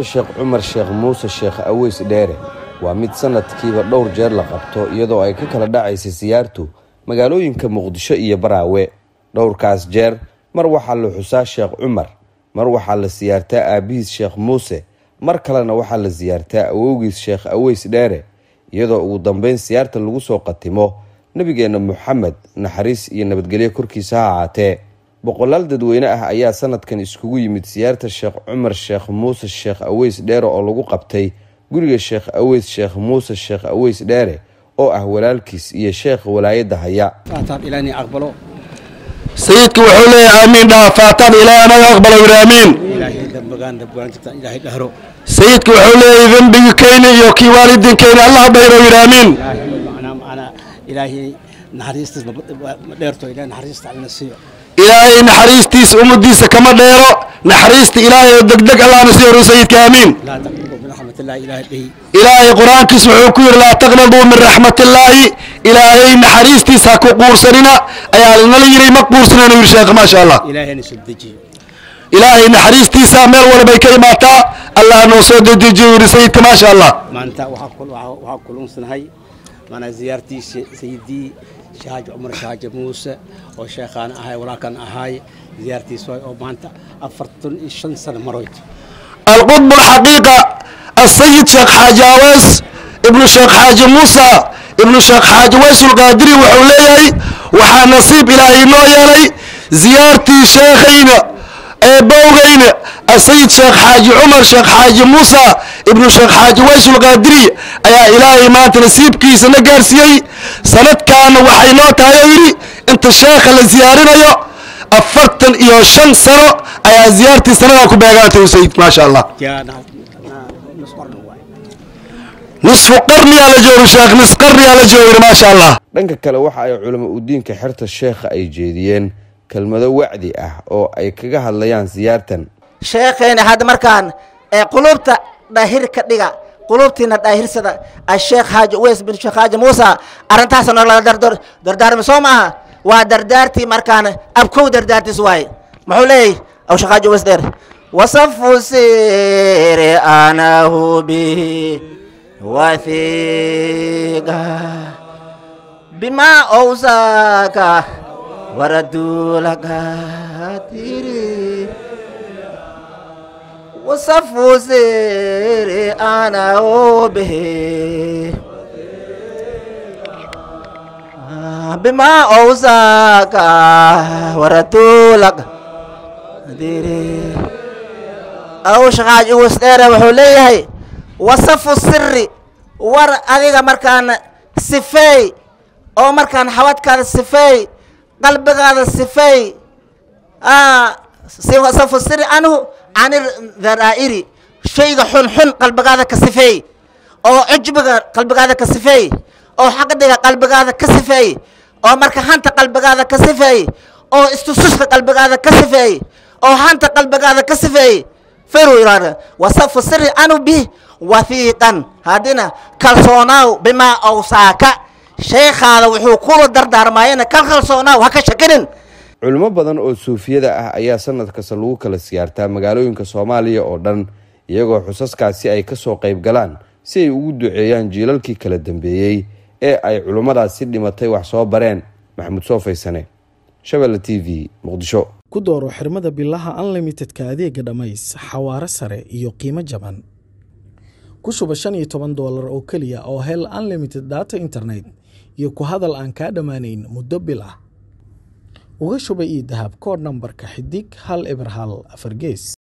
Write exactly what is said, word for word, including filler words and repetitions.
Sheekh Cumar Sheekh Muuse Sheekh Aweys Dheere waa mid sanadkiiba dhowr jeer la qabto iyadoo ay ka kala dhacaysay siyaartu magaalooyinka Muqdisho iyo Baraawe. dhowrkaas jeer mar waxaa la xusaa Sheekh Cumar, mar waxaa la siyaartaa aabihiis Sheekh Muuse, mar kalena waxaa la siyaartaa awowgiis Sheekh Aweys Dheere, iyadoo ugu dambeyn siyaarta lagu soo qatimo nabigeena Muxamed naxariis iyo nabadgelyo korkiisa ha ahaatee. boqolaal dadweyne ah ayaa sanadkan iskugu yimid siyaarta Sheekh Cumar Sheekh Muuse Sheekh Aweys Dheere oo lagu qabtay guriga Sheekh Aweys Sheekh Muuse Sheekh Aweys Dheere oo ah walaalkiis iyo Sheekh walaayada haya. فاتان إلى أن أقبله سيدك وحولي آمين ده فاتان إلى أن أقبله آمين إلهي دبقان دبقان إلهي دهرو سيدك وحولي ذنبي كيني يوكي والد كيني الله بيرو آمين أنا أنا إلهي نحريستس ديرتو إلهي نحريست على نسيو إلهي نحريستيس أمديس كما ديرو نحريست إلهي دقدق الله نسيو سيدك آمين لا تقنطوا من رحمة الله إلهي به إلهي قرآن كسمعوا كير لا تقنطوا من رحمة الله إلهي نحريستيس هكو قورسننا أيالنا ليري ما قورسننا يرشاق ما شاء الله إلهي نسدجي إلهي نحريستيس مير ولا بيكي ماتا الله نوصد دجي ورسيدك ما شاء الله ما أنت وحقل وحقل أنسنهاي أنا زيارتي سيدي شاج عمر شاج موسى وشيخان أهاي ولكن أهاي زيارتي سوي أو مانتا أفرتن إشان سنة مرويت القطب الحقيقة السيد شيخ حاج أويس ابن شيخ حاج موسى ابن شيخ حاج ويس القادري وحوليه وحا نصيب إلهي نويلي زيارتي شيخين بوغين السيد شيخ حاج عمر شيخ حاج موسى ابن شيخ حاج ويس القادري أيا إلهي ما تنسيب كيس نقارسيي سنة كان وحينو تايري انت الشيخ اللي زيارنا يو أفرتن إيو شن سنة أيا زيارتي سنة وكبيغاتي وسيد ما شاء الله نصف قرني على جور الشيخ نصف قرني على جور ما شاء الله dhanka kale waxa ay culimo u diinka xirta sheekha ay jeediyeen kelmado wacdi ah oo ay kaga hadlayaan siyaartan. sheekheena had markaan ee qulubta daahir ka dhiga qulubtina daahirsada Sheekh Haaj Aweys bin Sheekh Haaj Muuse arintaas oo la dardar dardaarmi soo maaha waa dardaarti markaan abkow dardaartis waay muxuu leeyahay aw Sheekh Haaj Aweys Dheere wasafu sir anahu bi wathiqa bima awsaka waradulaka tiri وصفو سيري أنا وبه بما أوزاك ورتولك ديري أو شغاج وستيرة وحوليه وصفو السري ور أذيك مركان سفاي أو مركان حواتك هذا السفاي قلبك هذا السفاي آه صفو السري أنه عن الذرائر شيء حن حن قلبك هذا كسفي أو عجبك قلبك هذا كسفي أو حقدك قلبك هذا كسفي أو مركا حنت قلبك هذا كسفي أو استسوس قلبك هذا كسفي أو حنت قلبك هذا كسفي فيرو إرادة وصف السر أنو به وثيقا هادنا كالصوناو بما أوساك شيخ هذا وحقول الدردار ماينا كالصوناو هكا شكرين culimo badan oo suufiyada ah ayaa sanad kasta lagu kala siyaartaa magaalooyinka Soomaaliya oo dhan iyagoo xusaskaasi ay ka soo qayb galaan si ay ugu duceeyaan jiilalkii kala dambeeyay ee ay culimadaasi dhimatay wax soo bareen. Maxamed Soofaysane, Shabelle T V, Muqdisho. ku dooro xirmada billaha unlimited-ka adeega dhamays xawaare sare iyo qiimo jaban ku shuba shan iyo toban doolar oo kaliya oo hel unlimited data internet iyo ku hadal aan ka dhamaanayn muddo bil ah uga shuba ii dahab kood nambarka xidig hal eber hal afar gees.